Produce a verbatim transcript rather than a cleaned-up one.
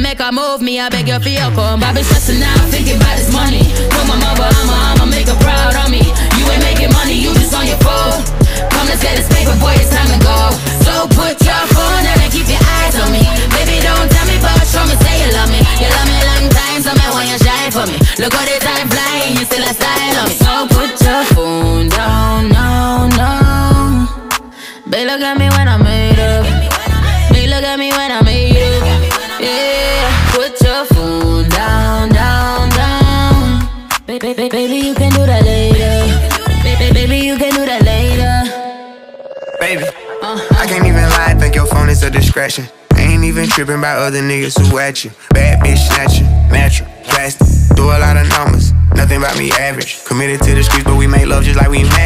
make a move, me, I beg you for your come. I been stressing now, thinking about this money. Told my mother, I'ma, I'ma make her proud of me. You ain't making money, you just on your phone. Come, let's get this paper, boy, it's time to go. So put your phone down and keep your eyes on me. Baby, don't tell me, but show me, say you love me. You love me a long time, so me want you shine for me. Look how the time flying, you still a style on me. So put your phone down, no, no. Babe, look at me when I made up. Babe, look at me when I made up. Yeah, put your phone down, down, down. Baby, baby, baby, you can do that later. Baby, baby, you can do that later. Baby, uh, I can't even lie, I think your phone is a distraction. I ain't even tripping about other niggas who at you. Bad bitch snatcher, natural, plastic. Do a lot of numbers, nothing about me average. Committed to the streets, but we make love just like we met.